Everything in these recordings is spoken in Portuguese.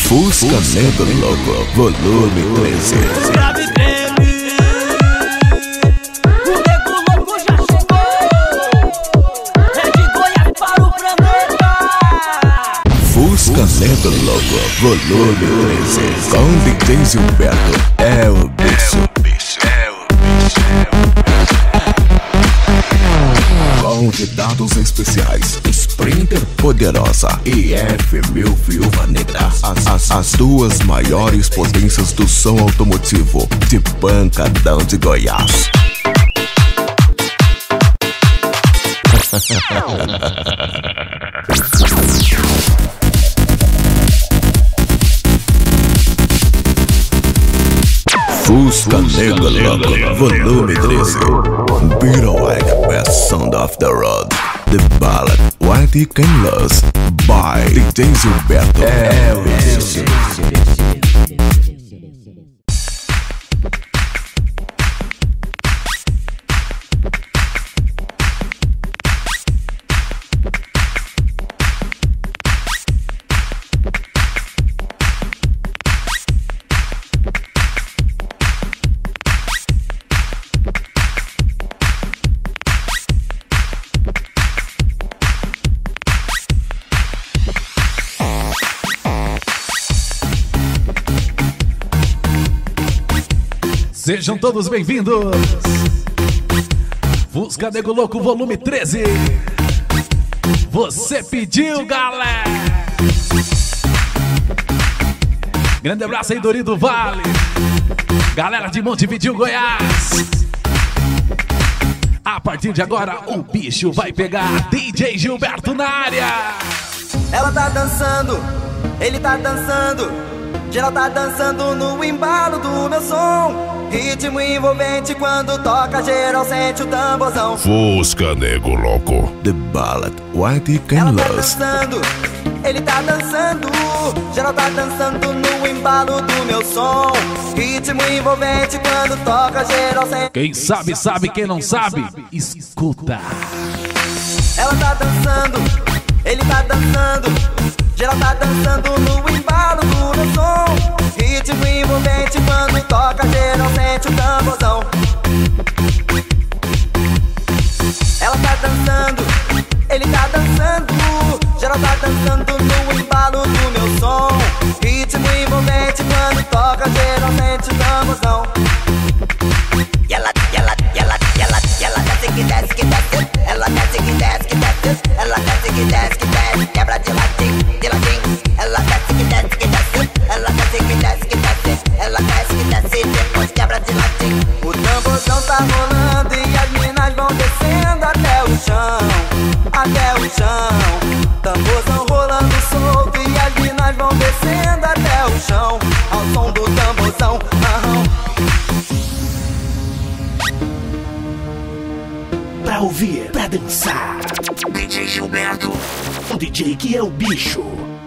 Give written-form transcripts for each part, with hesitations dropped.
Fusca Negro Louco, volume 13. Grave treme, o Negro Louco já chegou. É de Goiás para o planeta. Fusca Negro Louco, volume 13. Com DJ Gilberto, é o bicho. Convidados especiais, Sprinter Poderosa e F1000 Viúva Negra, as duas maiores potências do som automotivo de Pancadão de Goiás. Fusca Negro Louco, volume 13. Beatle-like best sound of the road. The ballad What You Can Lose by DJ Gilberto. É o bicho. Sejam todos bem-vindos. Fusca Negro Louco, volume 13. Você pediu, galera. Grande abraço aí, Dori do Vale. Galera de Montevidéu, Goiás. A partir de agora, o bicho vai pegar. DJ Gilberto na área. Ela tá dançando, ele tá dançando. Geral tá dançando no embalo do meu som. Ritmo envolvente quando toca, geral sente o tamborzão. Fusca Negro Louco, the ballad What You Can Ela tá Lose. dançando, ele tá dançando. Geral tá dançando no embalo do meu som. Ritmo envolvente quando toca, geral sente. Quem sabe, sabe. Quem não sabe, escuta. Ela tá dançando, ele tá dançando. Geral tá dançando no embalo do meu som. Ritmo envolvente quando toca, geral sente o tamborzão. Ela tá dançando, ele tá dançando. Geral tá dançando no embalo do meu som. Ritmo envolvente quando toca, geral sente o tamborzão. E ela desce que desce que desce. Ela desce que desce que desce. Ela desce que desce que desce. Quebra de latim, de latim. Ela desce que desce que desce. Ela desce que desce que desce. Ela desce que desce, depois quebra de latim. O tamborzão tá rolando e as minas vão descendo até o chão, até o chão. Tamborzão rolando solto e as minas vão descendo até o chão, ao som do tamborzão. Pra ouvir, pra dançar, DJ Gilberto, o DJ que é o bicho.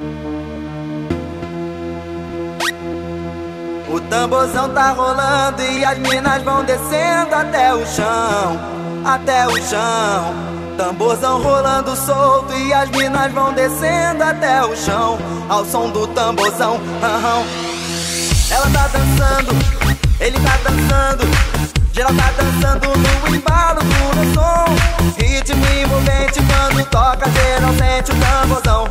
O tamborzão tá rolando e as minas vão descendo até o chão, até o chão. Tamborzão rolando solto e as minas vão descendo até o chão, ao som do tamborzão. Ela tá dançando, ele tá dançando. Geral tá dançando no embalo do meu som. Ritmo envolvente quando toca, geral sente o tamborzão.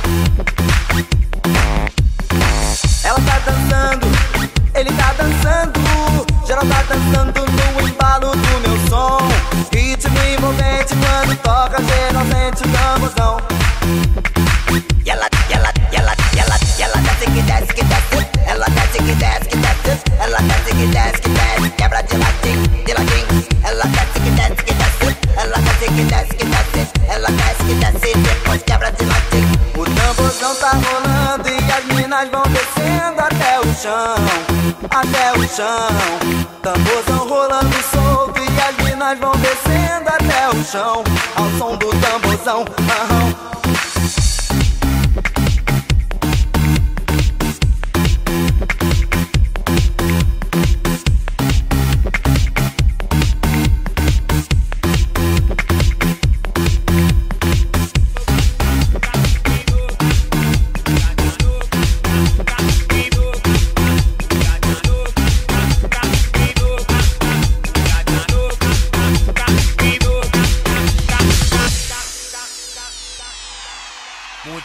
Ela tá dançando, ele tá dançando. Geral tá dançando no embalo do meu som. Ritmo envolvente quando toca, geral sente o tamborzão. E ela desce que desce que desce. Ela desce que desce que desce. Ela desce que desce que desce. Quebra de latim, de latim. Ela desce que desce que desce. Ela desce que desce que desce. Ela desce que desce, depois quebra de latim. O tamborzão tá rolando e as minas vão descendo até o chão, até o chão. Tamborzão rolando solto e as minas vão descendo até o chão, ao som do tamborzão.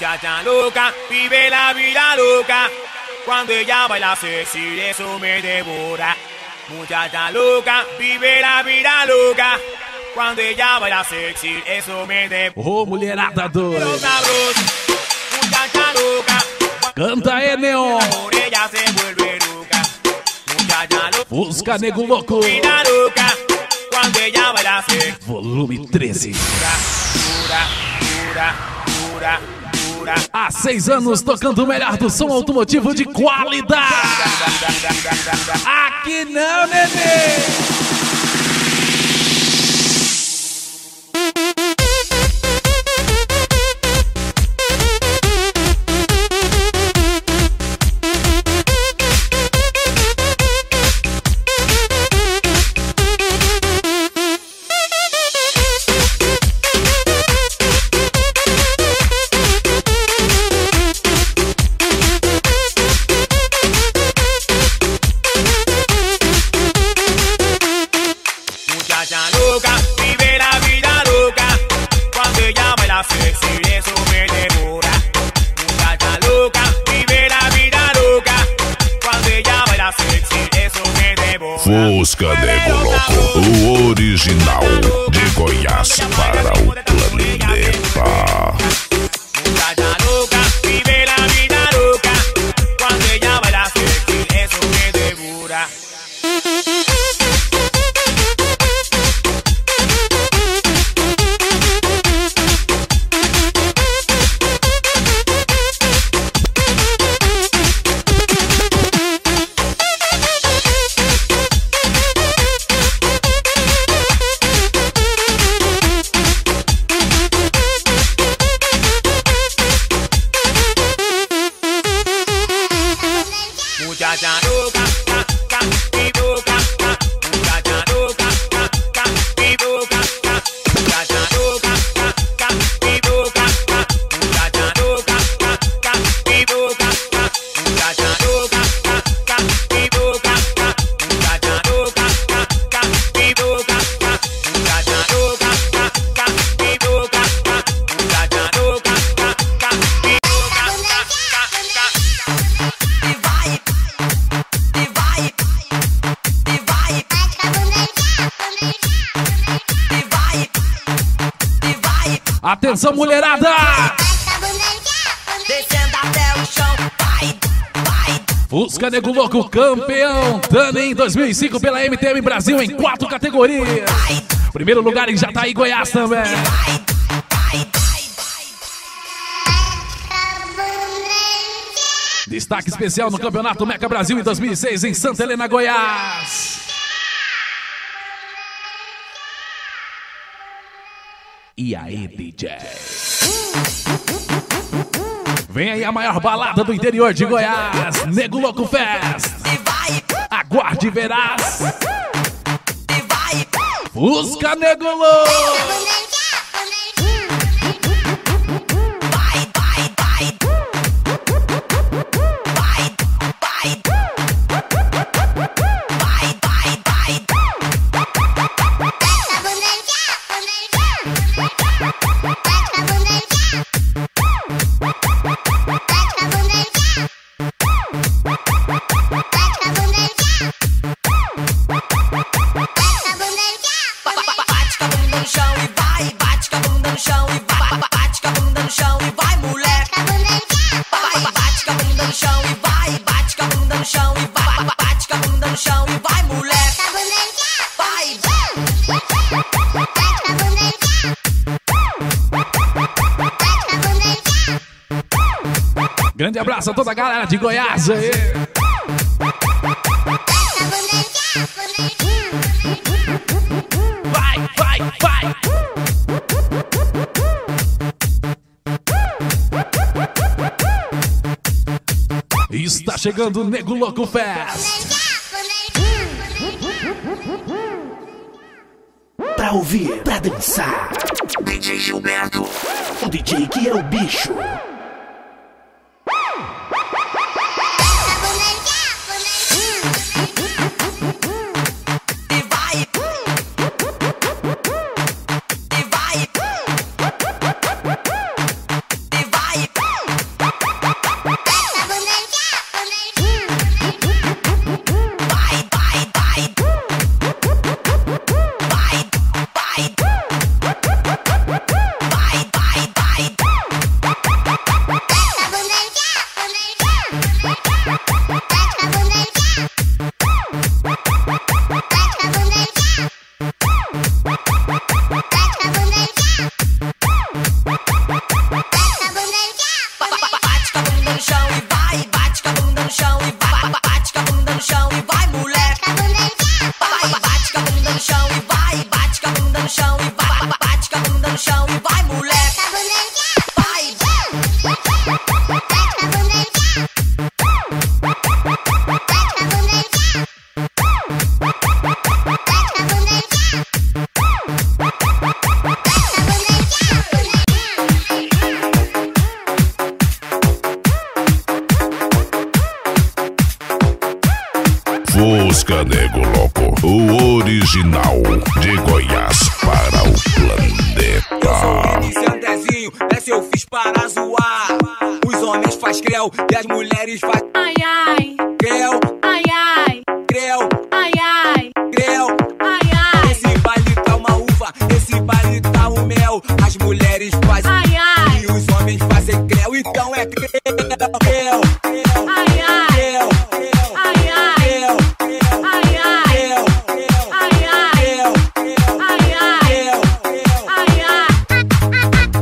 Muchacha loca, vive la vida loca. Cuando ella baila sexy, eso me devora. Muchacha loca, vive la vida loca. Quando ella baila sexy, eso me devora. Ô, mulherada doida. Muchacha loca. Canta aí, Neon. Por ella se vuelve loca. Muchacha loca. Fusca Nego Louco. Vida loca. Quando ella baila sexy. Volume 13. Dura, dura, dura, dura. Há 6 anos tocando o melhor do som automotivo de qualidade. Aqui não, nenê. Fusca Nego Louco, o original de Goiás para o planeta. Muchacha loca, vive la vida loca. Cuando ella baila sexy, eso me devora. Muchacha loca, mi boca, muchacha loca, mi boca, muchacha loca, mi boca, muchacha loca, mi boca, muchacha loca, mi boca, muchacha loca, mi boca, muchacha loca, mi boca, muchacha loca, Atenção, mulherada! descendo até o chão, vai, vai. Fusca Nego Louco, campeão Dani em 2005 pela MTM Brasil em 4 categorias. Primeiro lugar em Jataí, Goiás também. Destaque especial no Campeonato Meca Brasil em 2006 em Santa Helena, Goiás. E aí, DJ? Vem aí a maior balada do interior de Goiás, Nego Louco Fest. Aguarde e verás. Fusca Nego Louco. Grande abraço a toda a galera de Goiás aí. Vai, vai, vai. Está chegando o Nego Louco Fest. Pra ouvir, pra dançar. DJ Gilberto, o DJ que é o bicho. Fusca Nego Louco, o original de Goiás para o planeta. Eu sou o MC Andrezinho, essa eu fiz para zoar. Os homens faz creu e as mulheres faz ai ai, creu, ai ai, creu, ai ai, creu. ai ai, Esse baile tá uma uva, esse baile tá um mel. As mulheres fazem ai ai, e os homens fazem creu, então é creu, creu, ai ai, creu, ai ai, creu, ai ai, creu, ai ai, creu, ai ai, ai ai.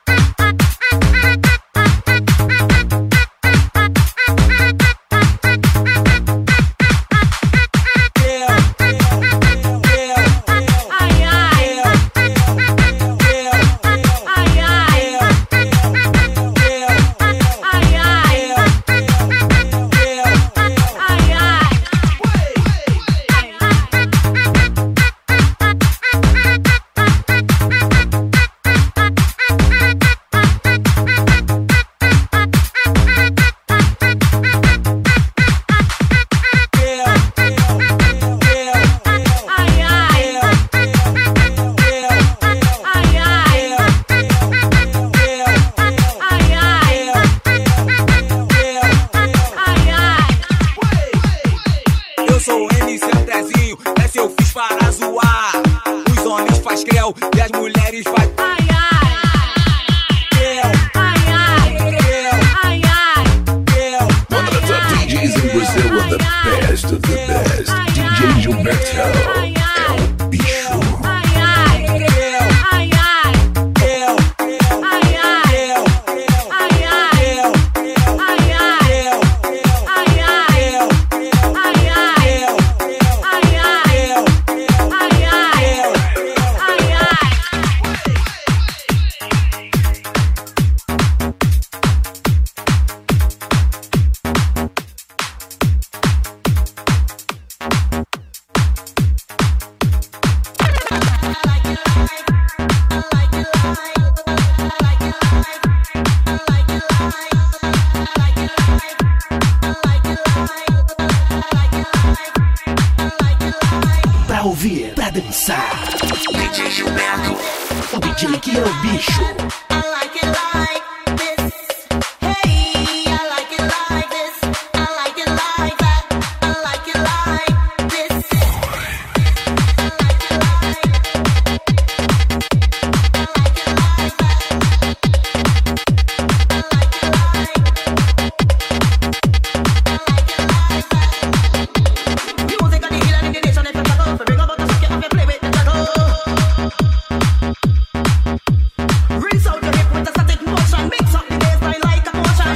Eu sou o MC Andrezinho, essa eu fiz para zoar. Os homens faz creu e as mulheres faz Ai ai, creu, ai ai, creu, ai ai, creu. One of the top DJs in Brazil with the best of the best. DJ Gilberto é o bicho. ai ai, ai ai, Creu, ai ai, creu, ai ai, creu, ai ai, creu, ai ai, creu, ai ai, creu, ai ai, creu, ai ai, ai ai. Pra ouvir, pra dançar. DJ Gilberto, o DJ que é o bicho. I like it like this. Hey, I like it like this. I like it like that. I like it like this. Music on the hill and the nation if you go. Bring up the shake and play with the juggle. Rinse out your hip with a static motion. Mix up the bassline like a potion.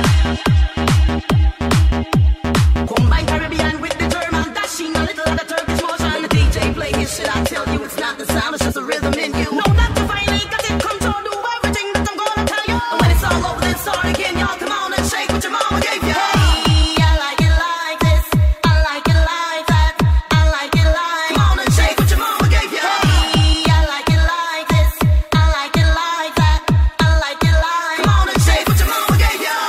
Combine Caribbean with the German. Dashing a little of the Turkish motion. The DJ play his shit, I tell you it's not the sound, it's just a rhythm in you. No, not to violate, cause it control, do everything that I'm gonna tell you. And when it's all over, then start again, y'all come on and shake what your mama gave you. Hey, I like it like this. I like it like that. I like it like. Come on and shake what your mama gave you. Hey, I like it like this. I like it like that. I like it like. Come on and shake what your mama gave you.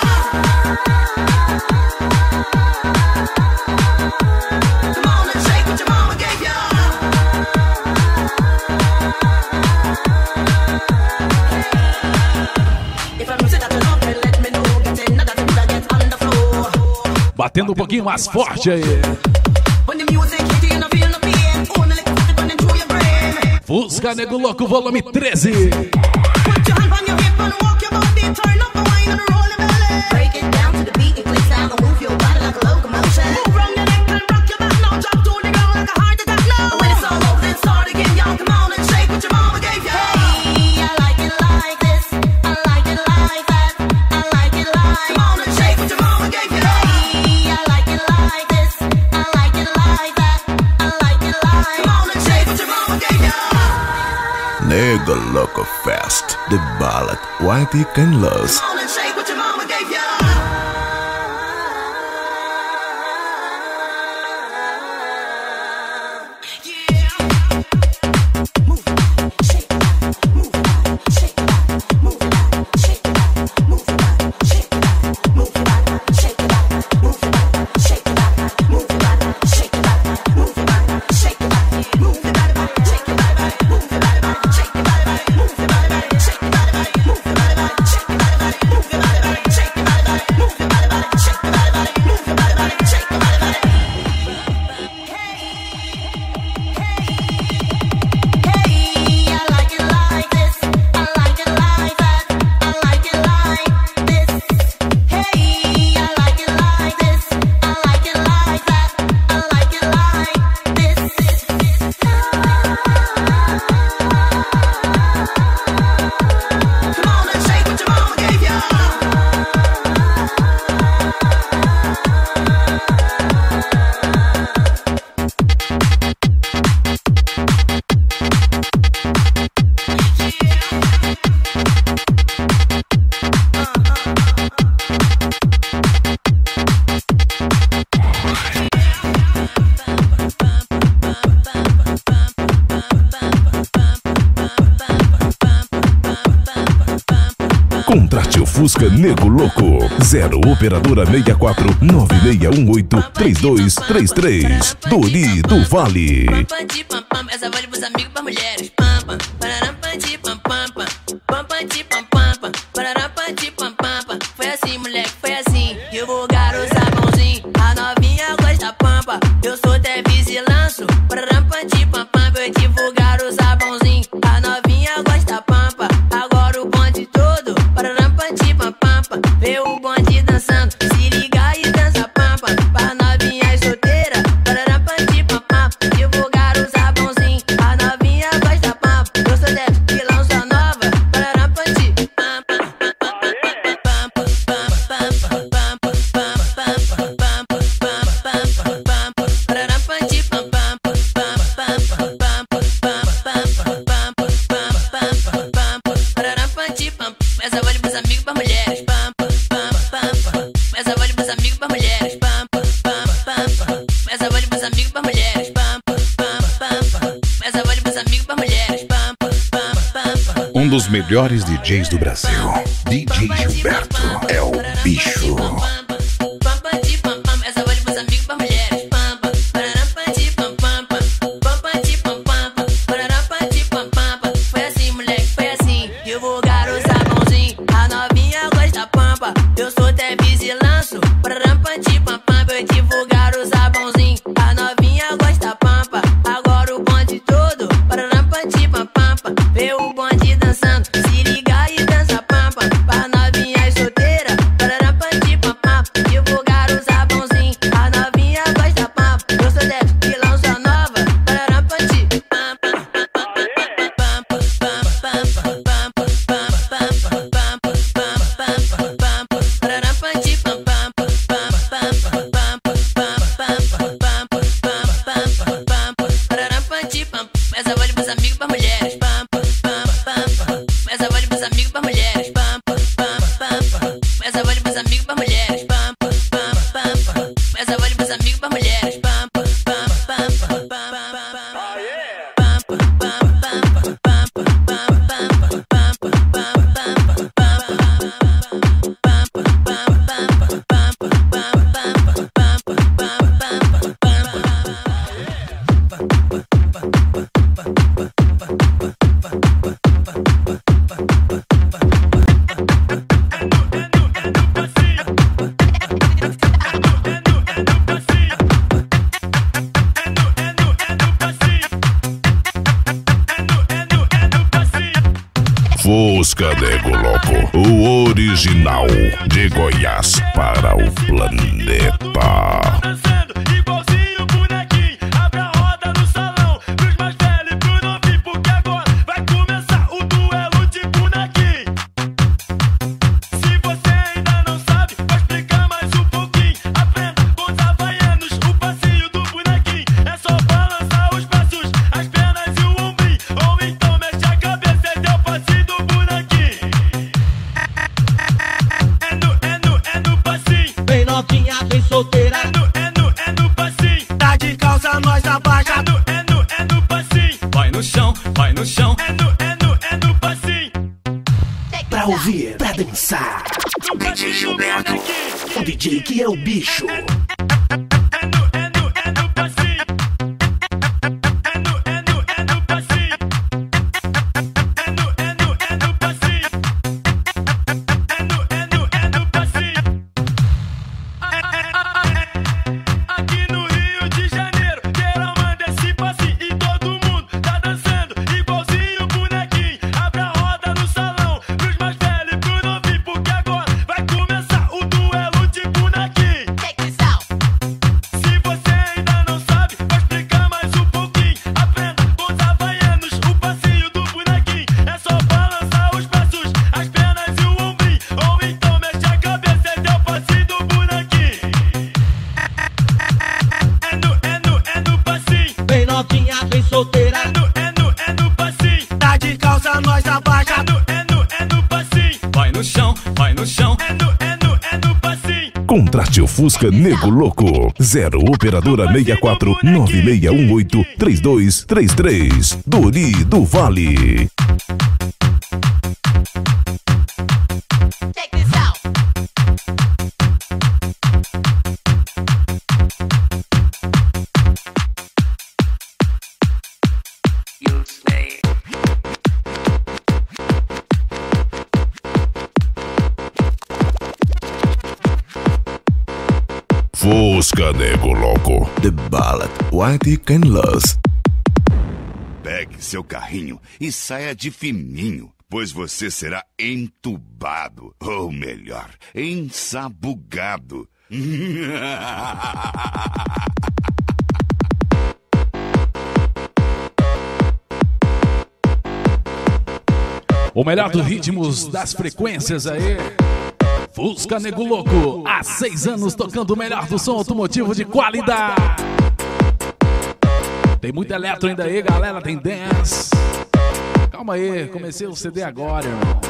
Come on and shake what your mama gave you. If I'm music that you love, then let me know. Get another thing that gets on the floor. Batendo um pouquinho mais forte aí. When the music hit you, you no feel no pain. Only like it's running through your brain. Fusca Nego Louco, volume 13. Put your hand on your hip and walk your body. Turn up the wine and roll your belly. Break it down to the beat and play sound and move your body like a locomotion. Move round your neck and rock your back now. Drop to the ground like a heart attack now. And when it's all over, then start again. Y'all come on and shake what your mama gave you. Hey, I like it like this. I like it like that. I like it like. Come on and shake what your mama gave you. Hey, I like it like this. I like it like that. I like it like. Come on and shake what your mama gave you. Nego Louco Fest, the ballad Whitey Can Lose. Come on and shake what your mama gave you. Move it, shake it, move it, shake it, move it, shake it, move it, shake it, move it, shake it, move it, shake it, move it, shake Fusca Nego Louco. 0 Operadora 64 9618 3233. Dori do Vale. Essa vale pros amigos, pras mulheres. Pam pam, pararam panti pam pam pam, pam panti pam pam pam, pararam panti pam pam pam. Foi assim, moleque, foi assim. Divulgar o sabãozinho, a novinha gosta pampa. Eu sou até vigilanço, pararam panti pam pam. Eu divulgar o sabãozinho, a novinha gosta pampa. Agora o bonde todo, pararam panti pam pam pam. Vê o bonde dançando, se liga e dança pampa. Pra novinha solteira, pararam panti pam pam. Divulgar o sabãozinho, a novinha gosta pampa. Eu sou deve que lança nova, pararam panti pam pam pam pam pam pam pam pam pam pam pam pam. Pararam panti pam pam pam pam pam pam pam pam pam. Pararam panti pam. Essa vale pros amigos, pras mulheres. Pam pam pam pam. Essa vale pros amigos, pras mulheres. Pam pam pam. Essa vale pros amigos, pras mulheres. Pam pam pam. Essa vale pros amigos, pras mulheres. Pam pam pam. Um dos melhores DJs do Brasil, DJ Gilberto, é o bicho. Essa vale pros amigos, pras mulheres. Pam pam. Pararam panti pam pam pam. Pam panti pam pam pam. Pararam panti pam pam pam. Foi assim, moleque, foi assim. Divulgar o sabãozinho, a novinha gosta pampa. Eu sou até vigilanço, pararam panti pam pam. Eu divulgar o sabãozinho, a novinha gosta pampa. Agora o bonde todo, pararam panti pam pam pam. Vê o bonde dançando, se liga e dança pampa. Pra novinha solteira, pararam panti pam pam. Divulgar o sabãozinho, a novinha gosta pampa. Eu sou deve que lança nova, pararam panti pam pam pam pam pam pam pam pam pam. Pararam panti pam pam pam pam pam pam. Pararam panti pam. Essa vale pros amigos, pras mulheres. Pam pam pam. Essa vale pros amigos, pras mulheres. Pam pam pam. Essa vale pros amigos, pras mulheres. Pam pam pam. Essa vale pros amigos, pras mulheres. Pam pam pam. Fusca Nego Louco, o original de Goiás para o planeta. Dançando igualzinho bonequinho, abre a roda no salão, pros mais velhos e pro novinho, porque agora vai começar o duelo de bonequinho. Se você ainda não sabe, vou explicar mais um pouquinho. Aprenda com os havaianos o passinho do bonequinho. É só balançar os braços, as pernas e o ombrinho, ou então mexe a cabeça e dê o passinho do bonequinho. É no passinho. Vem novinha, vem solteira. É no passinho. Tá de calça, nós abaixa. É no passinho. Vai no chão, vai no chão. É no passinho. Pra ouvir, pra dançar, DJ Gilberto, o DJ que é o bicho. É no passinho. É no passinho. É no passinho. É no passinho. Aqui no Rio de Janeiro, geral manda esse passinho e todo mundo tá dançando igualzinho bonequinho. Abre a roda no salão, pros mais velhos e pro novinho, porque agora vai começar o duelo de bonequinho. Se você ainda não sabe, vou explicar mais um pouquinho. Aprenda com os havaianos o passinho do bonequinho. É só balançar os braços, as pernas e o ombrinho, ou então mexe a cabeça e dê o passinho do bonequinho. É no passinho. Vem novinha, vem solteira. É no passinho. Tá de calça, nós abaixa. É no passinho. Vai no chão, vai no chão. É no passinho. Contrate o Fusca Nego Louco. 0 Operadora 64 9618 3233. Dori do Vale. Check this out. Fusca Nego Louco. The ballad Whitey Can Lose. Pegue seu carrinho e saia de fininho, pois você será entubado, ou melhor, ensabugado. O melhor dos ritmos, das frequências aí. Fusca Nego Louco, há 6 anos tocando o melhor do som automotivo de qualidade. Tem muito eletro ainda aí, galera, tem dance. Calma aí, comecei o CD agora, irmão.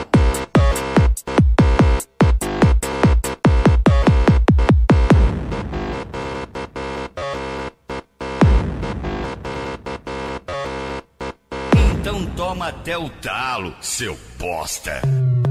Então toma até o talo, seu bosta.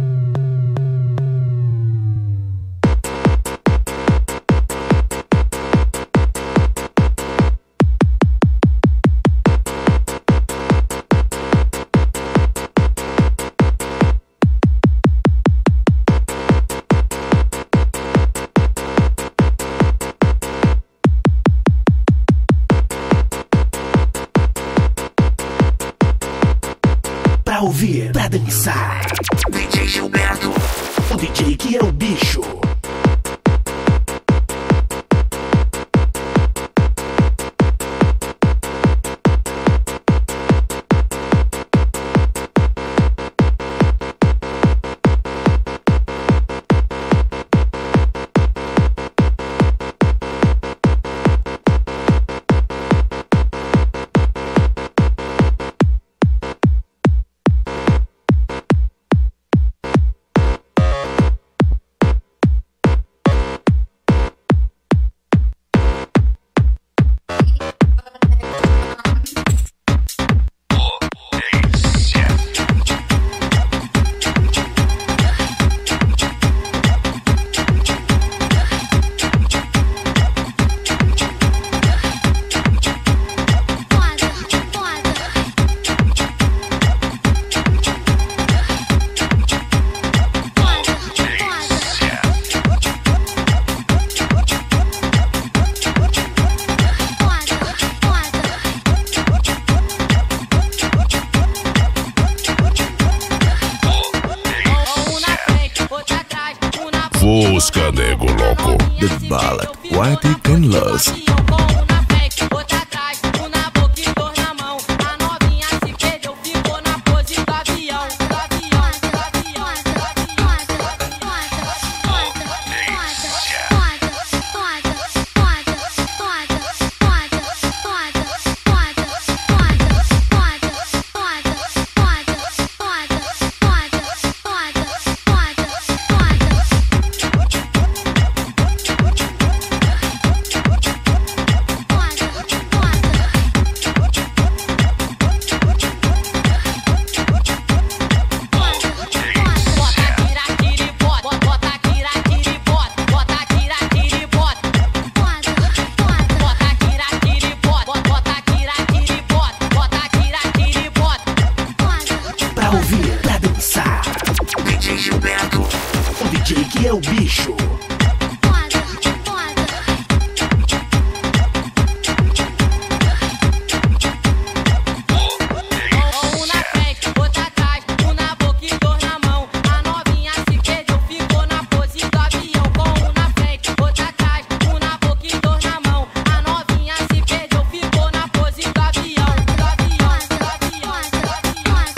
Pra ouvir, pra dançar. DJ Gilberto, o DJ que é o bicho. Fusca Nego Louco. The ballad Whitey Can Lose. Pra ouvir, pra dançar. DJ Gilberto, o DJ que é o bicho.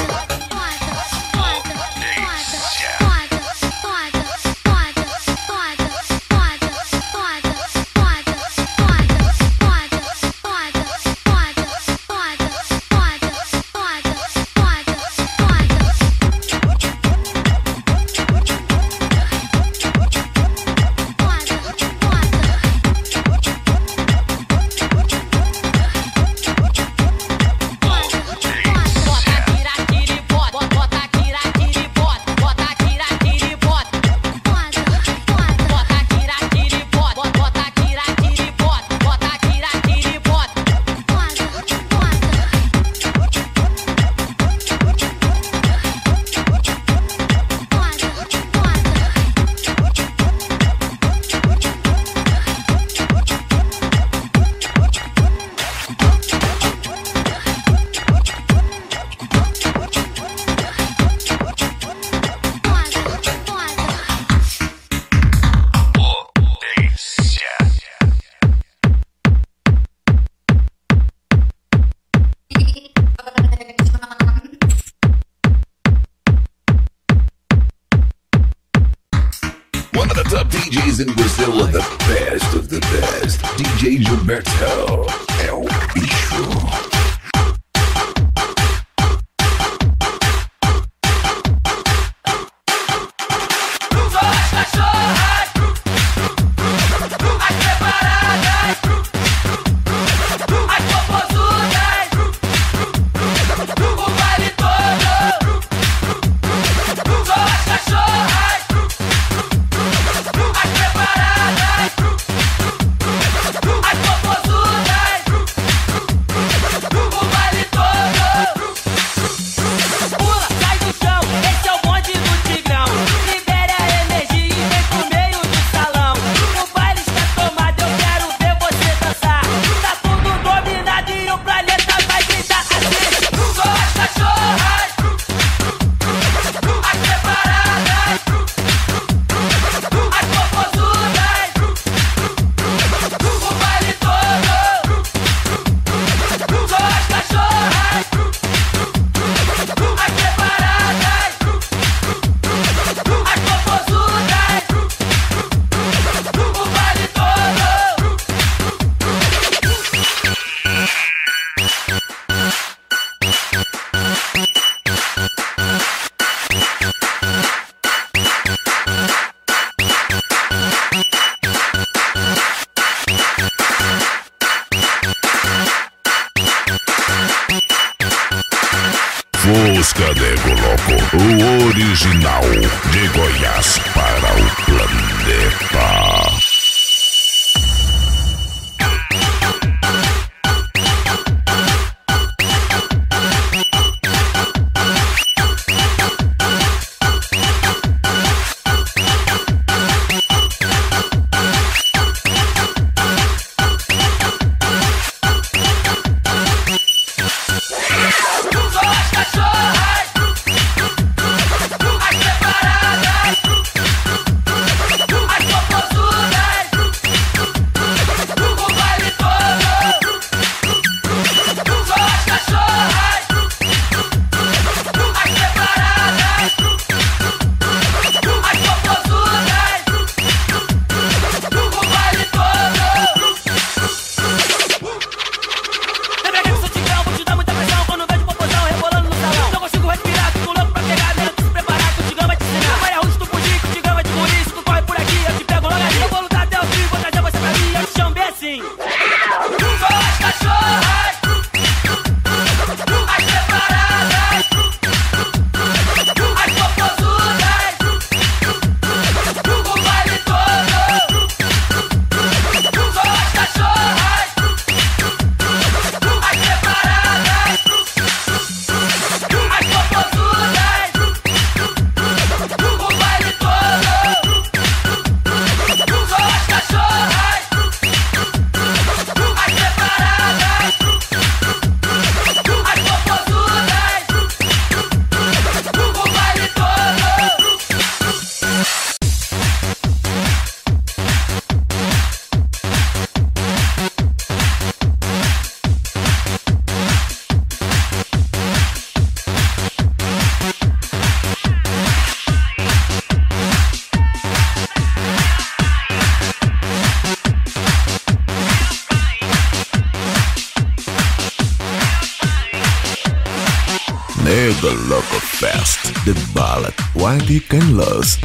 Foda. DJs in Brazil are the best of the best. DJ Gilberto é o bicho. Fusca Nego Louco, o original de Goiás para o planeta. Nego Louco Fest, the ballad Whitey Can Lose.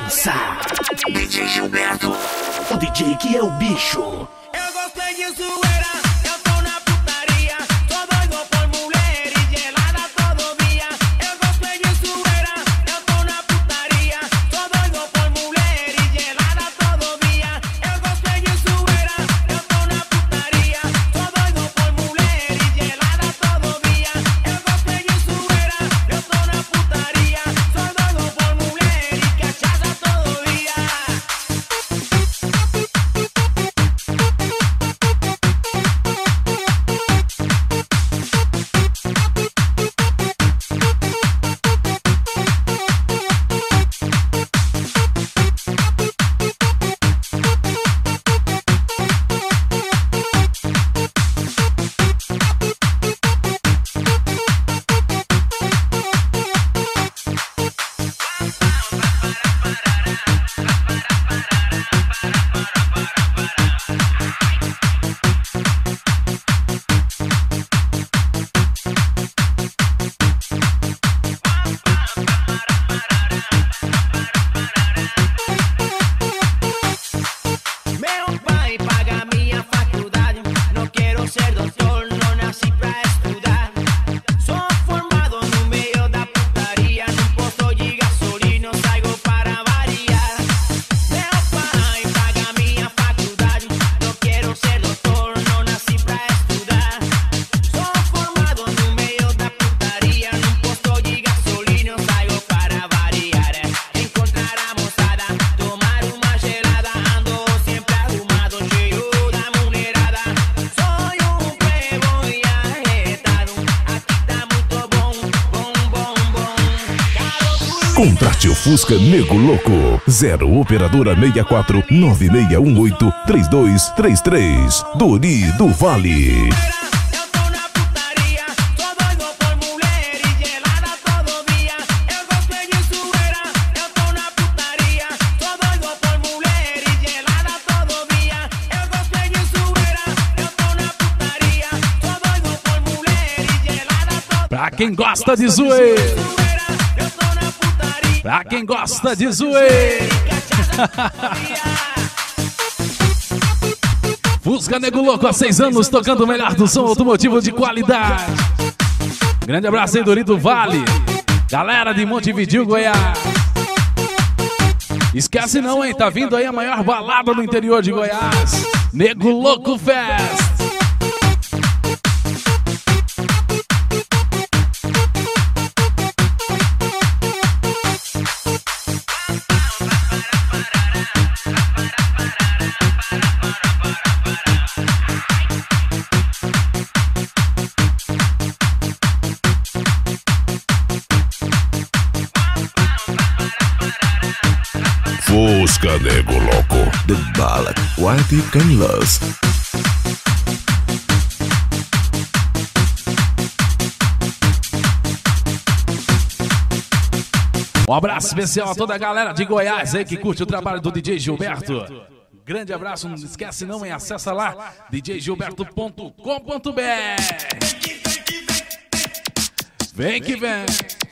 dançar. DJ Gilberto, o DJ que é o bicho. Eu gostei de zoeira, eu tô na putaria. Tô doido por mulher e gelada todo dia. Eu gostei de zoeira, eu tô na putaria. Tô doido por mulher e gelada todo dia. Eu gostei de zoeira, eu tô na putaria. Tô doido por mulher e gelada todo dia. Eu gostei de zoeira, eu tô na putaria. Tô doido por mulher e cachaça todo dia. Meu pai paga minha faculdade. Não quero ser doutor, não nasci pra estudar. Sou formado no meio da putaria. Num posto de gasolina, saio para variar. Meu pai paga minha faculdade. Não quero ser doutor, não nasci pra estudar. Sou formado no meio da putaria. Num posto de gasolina, saio para variar. Encontrar a moçada, tomar uma gelada. Ando sempre arrumado, cheio da mulherada. Sou playboy arretado. Aqui tá muito bom, bom, bom, bom. Contrate o Fusca Nego Louco. 0 Operadora 64 9618 3233. Dori do Vale. Eu tô na putaria, tô doido por mulher e gelada todo dia. Eu gostei de zoeira, eu tô na putaria. Tô doido por mulher e gelada todo dia. Eu gostei de zoeira, eu tô na putaria. Tô doido por mulher e gelada todo dia. Pra quem gosta de zoeira, Eu tô na putaria. pra quem gosta de zoeira. Fusca Nego Louco há 6 anos tocando o melhor do som automotivo de qualidade. Grande abraço aí, Dori do Vale. Galera de Montevidéu, Goiás. Esquece não, hein? Tá vindo aí a maior balada do interior de Goiás. Nego Louco Fest. Fusca Nego Louco. The ballad Whitey Canlas. Um abraço especial a toda a galera de Goiás aí que curte o trabalho do DJ Gilberto. Grande abraço, não esquece não, hein? Acessa lá djgilberto.com.br. Vem que vem.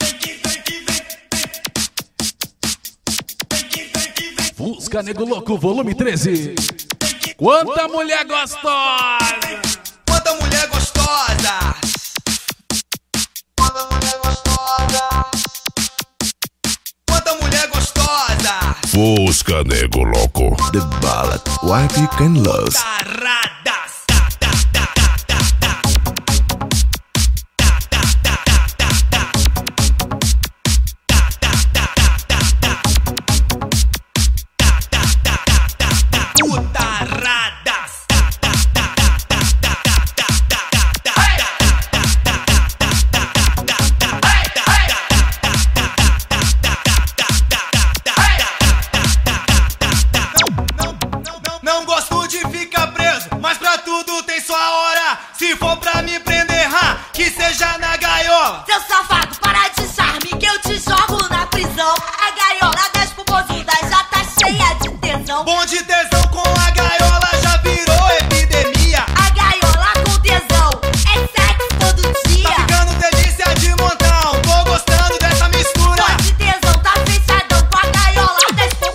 Fusca Nego Louco, volume 13. Quanta mulher gostosa! Quanta mulher gostosa! Quanta mulher gostosa! Quanta mulher gostosa! Fusca Nego Louco. The ballad Whitey Canlas. Taradas! Não gosto de ficar preso, mas pra tudo tem sua hora. Se for pra me prender, que seja na gaiola. Seu safado, para de charme que eu te jogo na prisão. A gaiola das puposudas já tá cheia de tesão. Bom de tesão com a gaiola já virou epidemia. A gaiola com tesão é sexo todo dia. Tá ficando delícia de montão, tô gostando dessa mistura. Bom de tesão tá fechadão com a gaiola das puposudas.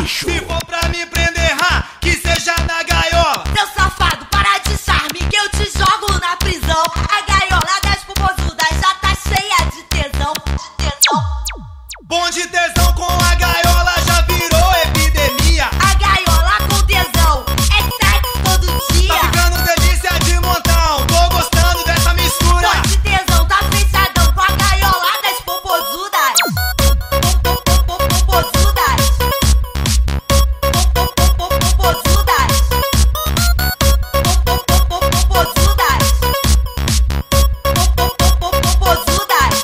bicho. Se for pra me prender, que seja na gaiola. Seu safado, para de charme que eu te jogo na prisão. A gaiola das popozudas já tá cheia de tesão. Bom de tesão com a gaiola já virou epidemia. A gaiola com tesão é sexo todo dia. Tá ficando delícia de montão, tô gostando dessa mistura. Bom de tesão, tá fechadão com a gaiola das popozudas. Popozudas. Popozudas. Popozudas. Popozudas.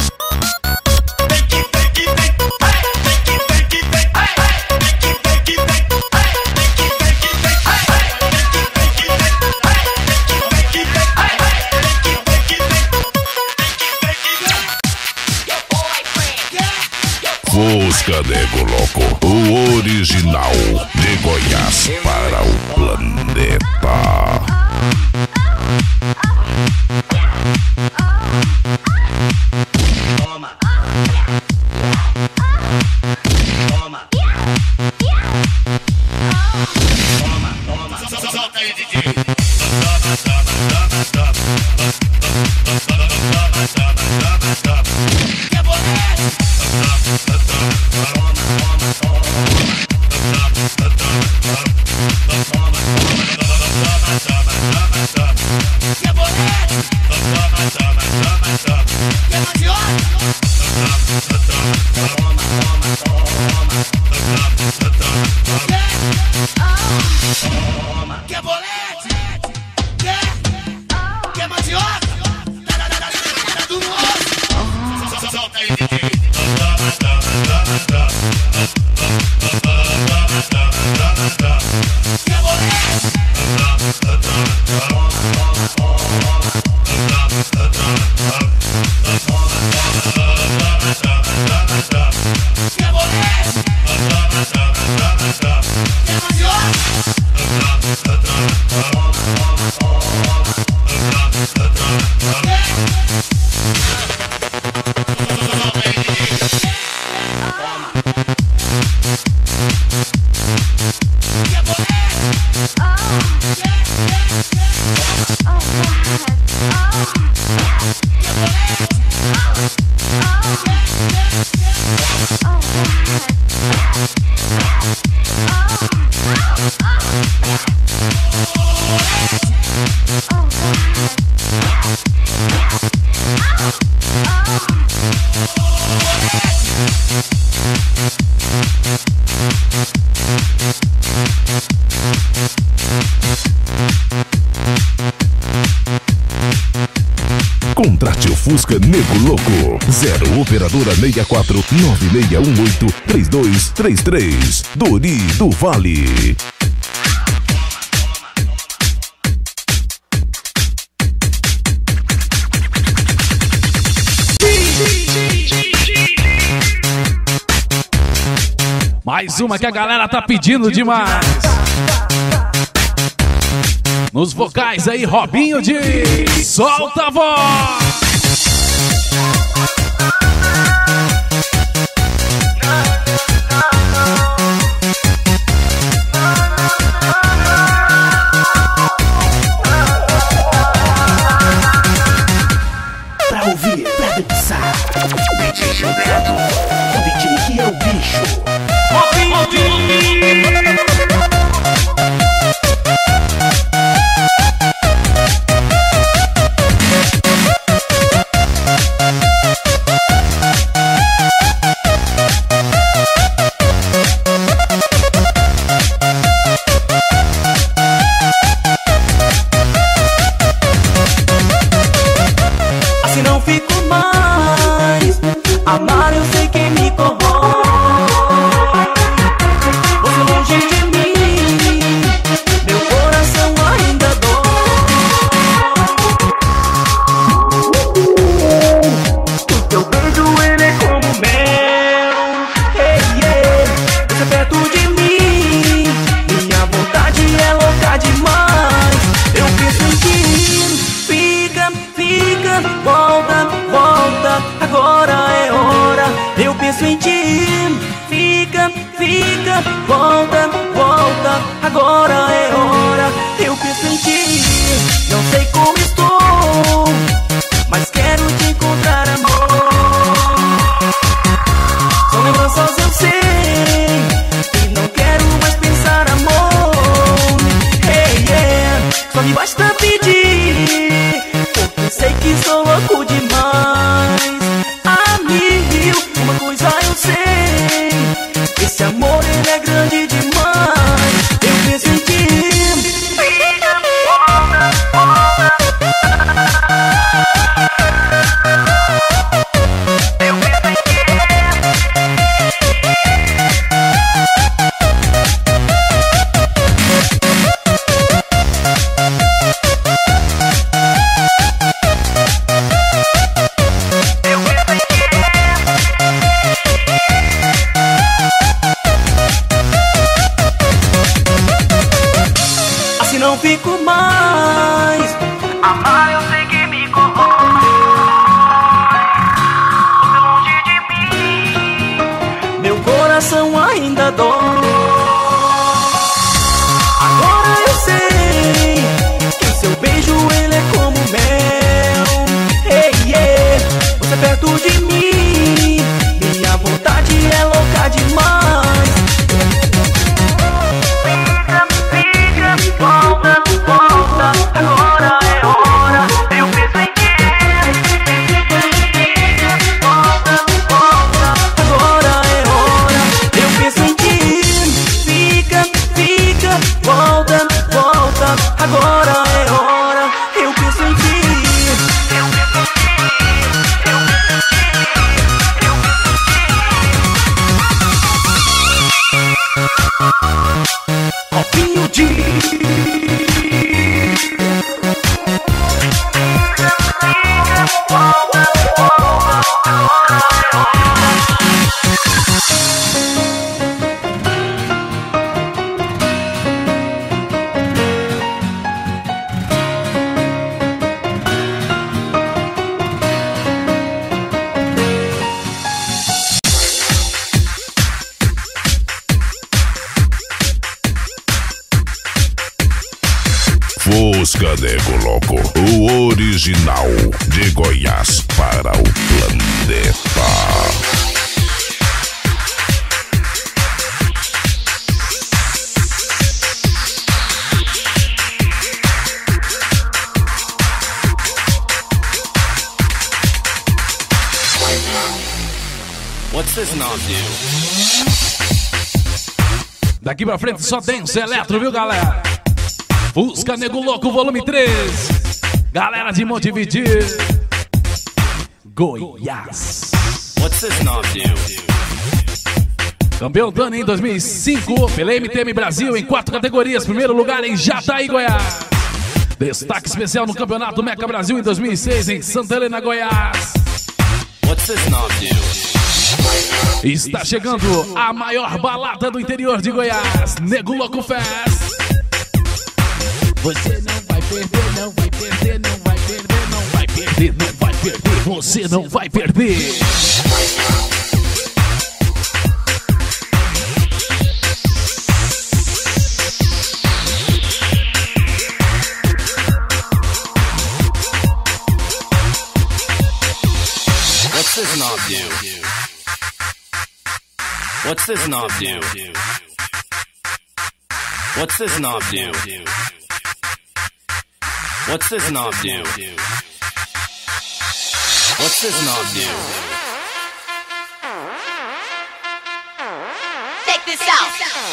Fusca Nego Louco, o original de Goiás para o planeta. Solta aí, DJ. Quer bolete? Quer mandioca? Tá do nosso. Solta aí, DJ. Quer bolete? Quer bolete? Quer mandioca? Contrate o Fusca Nego Louco. 0 Operadora 64 9618 3233. Dori do Vale. Mais uma que a galera tá pedindo demais. Nos vocais aí, Robinho de Solta a Voz. Pra ouvir, pra dançar. DJ Gilberto, o DJ que é o bicho. Assim não fico mais. Amar eu sei que me corrói. Você longe de mim, meu coração ainda dói. O teu beijo ele é como mel. Hey, yeah. Você perto de mim, minha vontade é louca demais. Eu penso em ti, fica, fica, volta, volta. Agora é hora. Eu penso em ti, fica. fica, fica, volta, volta, agora é hora. Eu penso em ti, não sei como estou, mas quero te encontrar, amor. São lembranças, eu sei, e não quero mais pensar, amor. Hey, yeah, só me basta pedir, porque sei que sou louco demais. Amigo, uma coisa eu sei, esse amor ele é grande demais. Eu penso em ti. Assim não fico mais. Amar eu sei que me corrói. Você longe de mim, meu coração ainda dói. Agora eu sei que o seu beijo ele é como mel. Hey, yeah, você perto de mim, minha vontade é louca demais. Volta, volta, agora é hora. Eu penso em ti. Volta, volta, agora é hora. Eu penso em ti. Fica, fica, volta, volta, agora é hora. Eu penso em ti. Eu penso em ti. Eu penso em ti. Copinho de Fusca Nego Louco, o original de Goiás para o planeta. What's this knob do? Daqui pra frente só dance eletro, viu, galera? Fusca Nego Louco, volume 3. Galera de Montevideo, Goiás. What's this knob do? Campeão Dani em 2005 pela MTM Brasil em 4 categorias. Primeiro lugar em Jataí, Goiás. Destaque especial no Campeonato Meca Brasil em 2006 em Santa Helena, Goiás. What's this knob do? Está chegando a maior balada do interior de Goiás, Nego Louco Fest. Você não vai perder, não vai perder, não vai perder, não vai perder, não vai perder. Você não vai perder. What's this knob do? What's this knob do? What's this knob do? What's this knob do? What's this knob do? Check this out.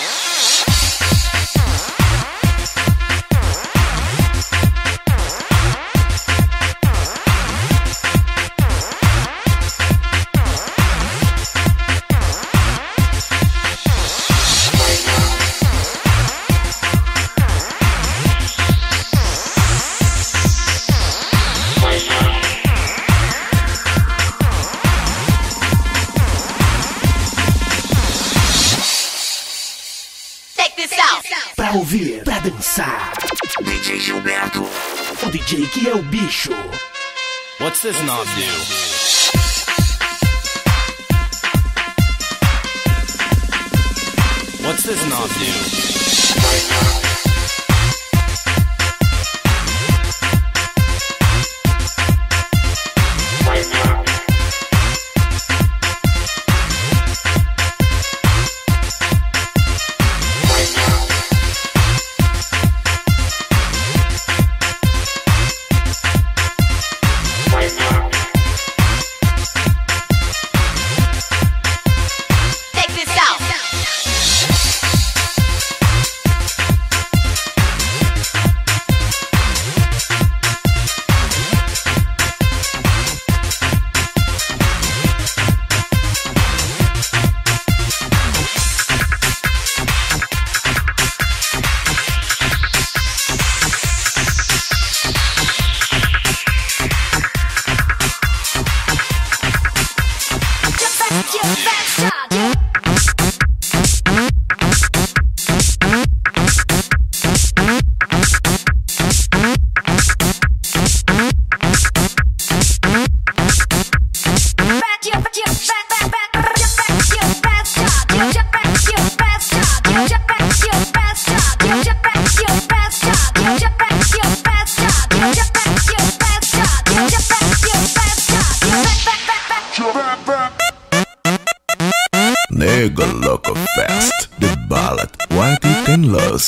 Pra ouvir, pra dançar. DJ Gilberto, o DJ que é o bicho. What's this knob do? This is not new. Nega Loco Fest, the ballad What You Can Lose.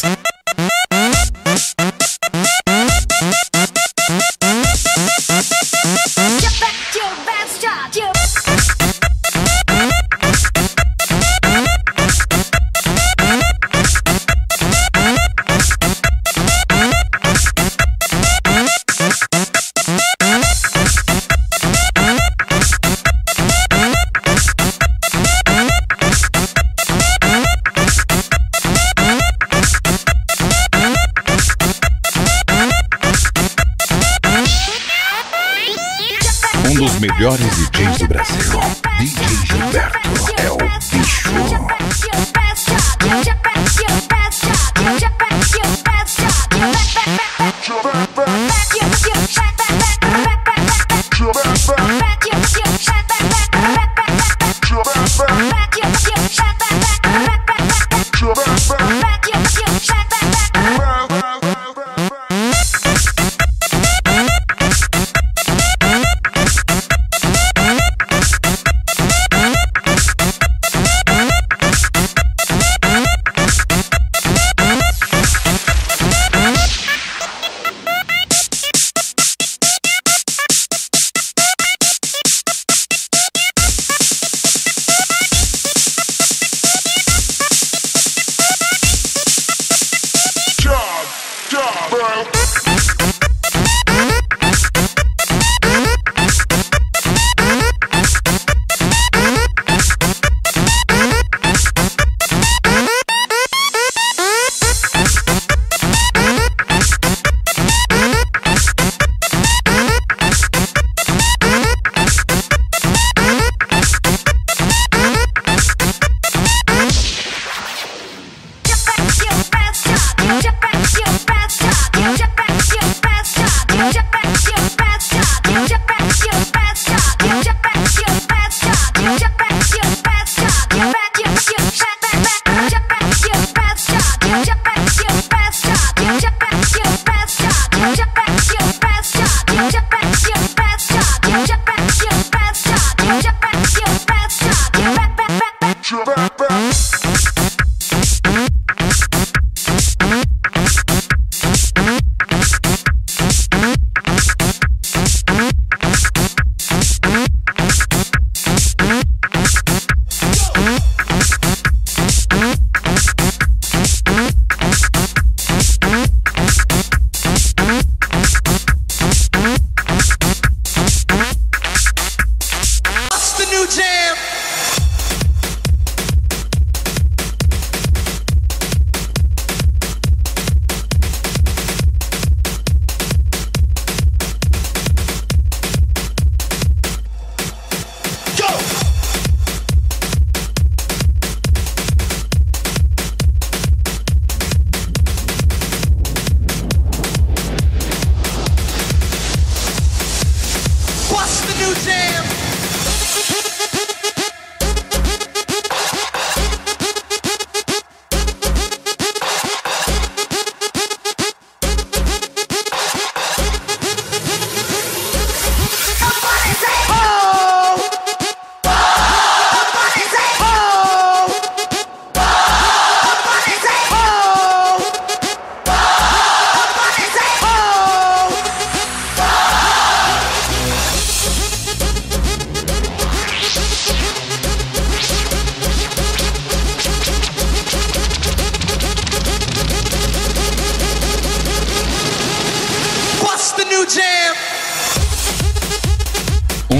Um dos melhores DJs do Brasil, DJ Gilberto, é o bicho.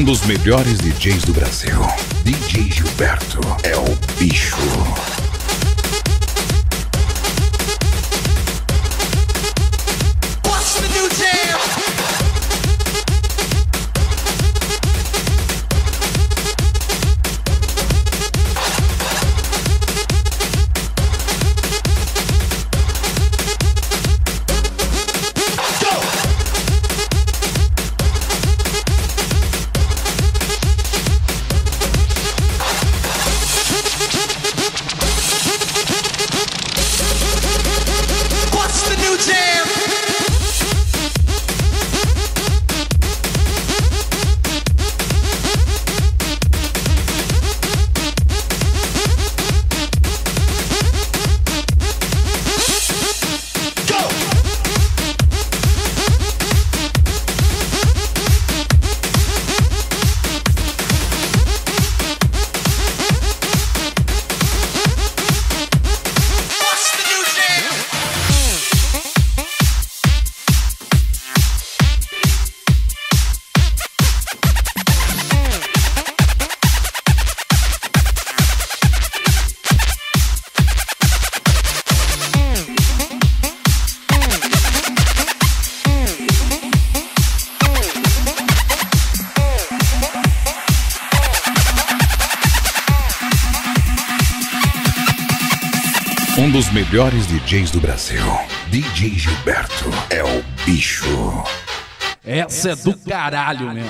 dos melhores DJs do Brasil. DJ Gilberto é o bicho. What's the new jam? Um dos melhores DJs do Brasil. DJ Gilberto é o bicho. Essa é do caralho mesmo.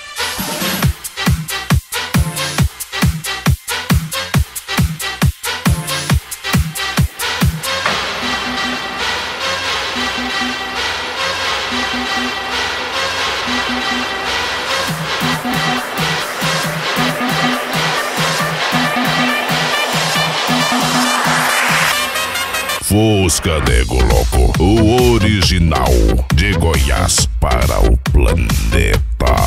Fusca Nego Louco, o original de Goiás para o planeta.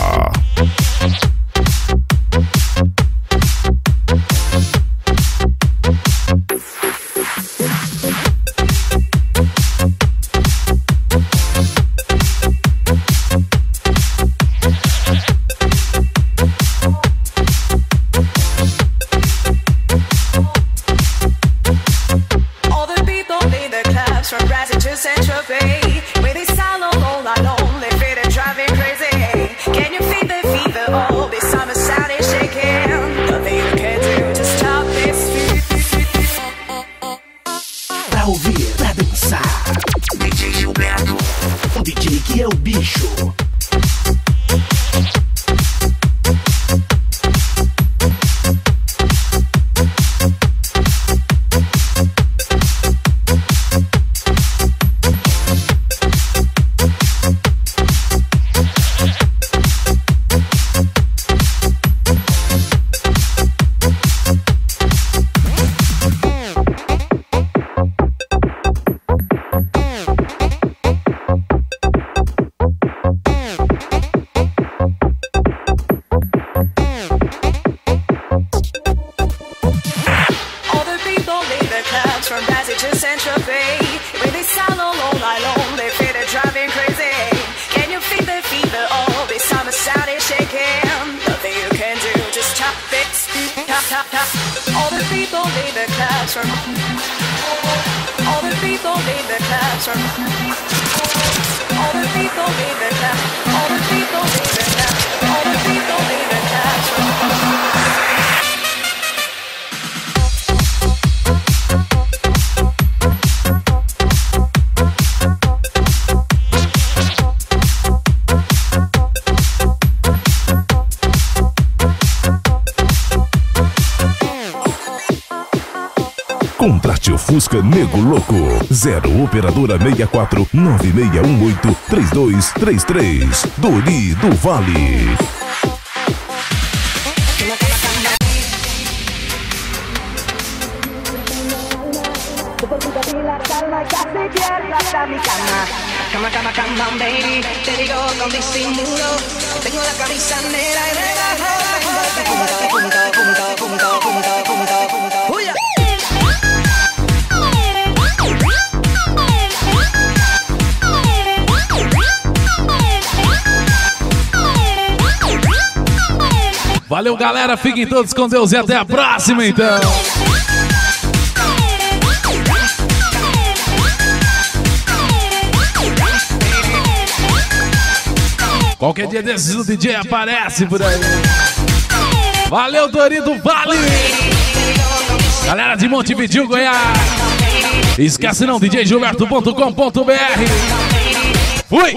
Pra ouvir, pra dançar. DJ Gilberto, o DJ que é o bicho. All the people leave the classroom. All the people leave the classroom. All the people leave the class. All the people leave the class. All the people leave the classroom. Comprate o Fusca Nego Louco. 0 Operadora 64 9618 3233. Dori do Vale. Cama, cama, cama, baby. Te digo con disimulo. Tengo la camisa negra y negra. Punto, punto, punto, punto, punto, punto, punto. ¡Uy! Valeu, galera. Fiquem todos com Deus e até a próxima, então. Qualquer dia desses o DJ aparece por aí. Valeu, Dorido Vale. Galera de Montevidéu, Goiás. Esquece não, djgilberto.com.br. Fui!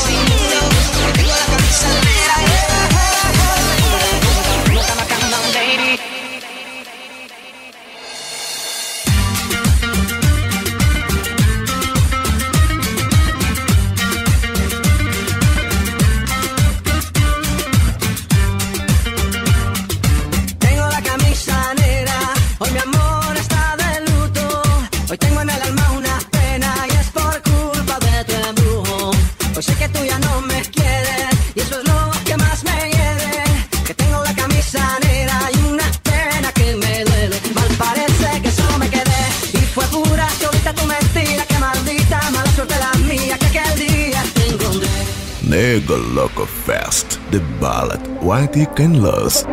Nega Loco Fest, The Ballad, Whitey Canlos.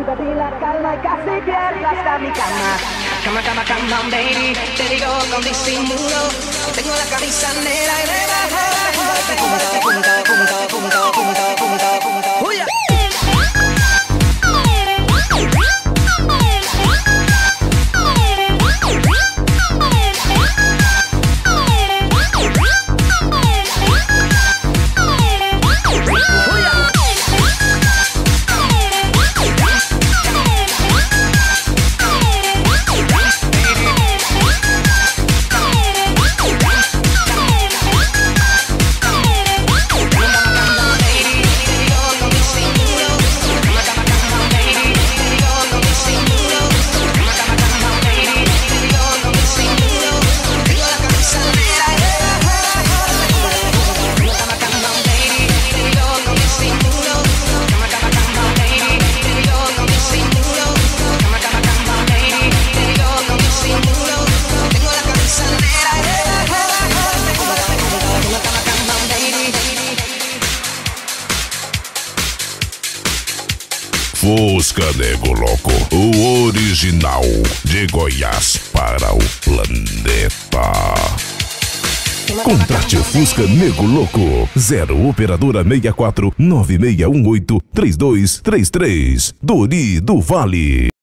Cama, baby, te digo con disimulo. Tengo la camisa negra y Fusca Nego Louco, o original de Goiás para o planeta. Contrate o Fusca Nego Louco. 0 Operadora 64 9618 3233. Dorido Vale.